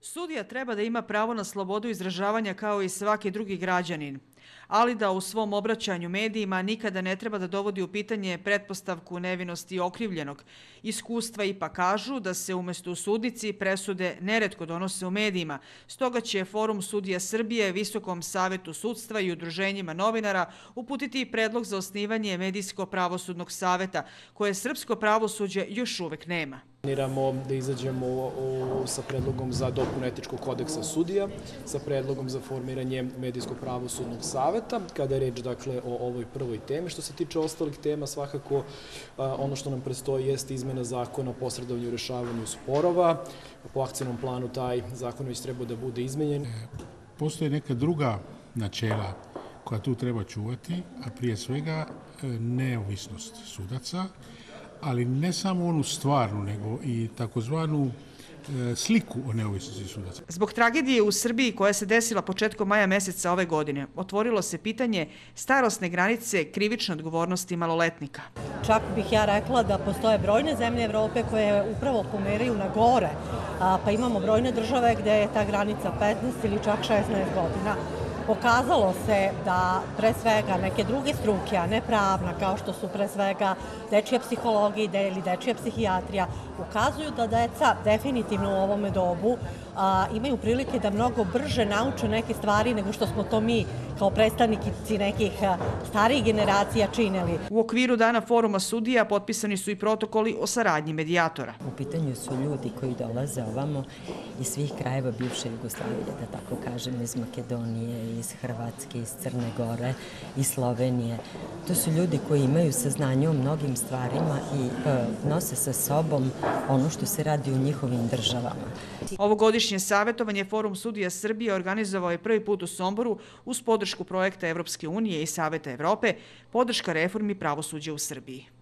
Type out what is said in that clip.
Sudija treba da ima pravo na slobodu izražavanja kao i svaki drugi građanin, ali da u svom obraćanju medijima nikada ne treba da dovodi u pitanje pretpostavku nevinosti okrivljenog. Iskustva ipak kažu da se umesto u sudnici presude neretko donose u medijima. Stoga će Forum sudija Srbije, Visokom savetu sudstva i udruženjima novinara uputiti predlog za osnivanje medijsko-pravosudnog saveta, koje srpsko pravosuđe još uvek nema. Planiramo da izađemo sa predlogom za dopunu etičkog kodeksa sudija, sa predlogom za formiranje medijskog pravosudnog saveta, kada je reč dakle o ovoj prvoj temi. Što se tiče ostalih tema, svakako ono što nam predstoji jeste izmena zakona o posredovanju i rešavanju sporova. Po akcijnom planu taj zakon već treba da bude izmenjen. Postoje neka druga načela koja tu treba čuvati, a prije svega neovisnost sudaca, ali ne samo onu stvarnu, nego i takozvanu sliku o neovisnosti sudaca. Zbog tragedije u Srbiji koja se desila početkom maja meseca ove godine, otvorilo se pitanje starosne granice krivične odgovornosti maloletnika. Čak bih ja rekla da postoje brojne zemlje Evrope koje upravo pomeraju na gore, pa imamo brojne države gde je ta granica 15 ili čak 16 godina. Pokazalo se da pre svega neke druge struke, a ne pravna, kao što su pre svega dečija psihologija ili dečija psihijatrija, ukazuju da deca definitivno u ovome dobu imaju prilike da mnogo brže nauče neke stvari nego što smo to mi kao predstavnici nekih starijih generacija činili. U okviru Dana foruma sudija potpisani su i protokoli o saradnji medijatora. U pitanju su ljudi koji dolaze ovamo iz svih krajeva bivše Jugoslavije, da tako kažem, iz Makedonije, iz Hrvatske, iz Crne Gore, iz Slovenije. To su ljudi koji imaju saznanje o mnogim stvarima i nose sa sobom ono što se radi u njihovim državama. Ovogodišnje savjetovanje Forum sudija Srbije organizovao je prvi put u Somboru uz podršku projekta Evropske unije i Saveta Evrope, podrška reformi pravosuđa u Srbiji.